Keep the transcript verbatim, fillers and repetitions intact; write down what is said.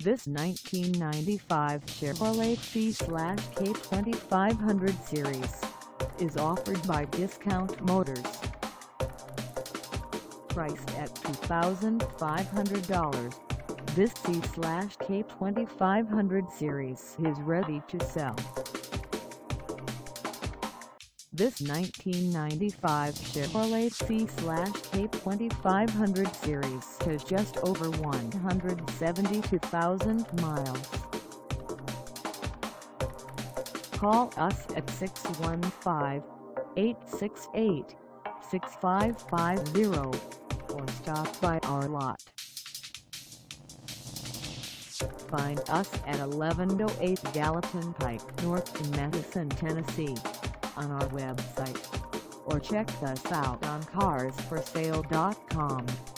This nineteen ninety-five Chevrolet C K twenty-five hundred series is offered by Discount Motors. Priced at two thousand five hundred dollars, this C K twenty-five hundred series is ready to sell. This nineteen ninety-five Chevrolet C K twenty-five hundred series has just over one hundred seventy-two thousand miles. Call us at six one five, eight six eight, six five five zero or stop by our lot. Find us at eleven oh eight Gallatin Pike North in Madison, Tennessee, on our website, or check us out on cars for sale dot com.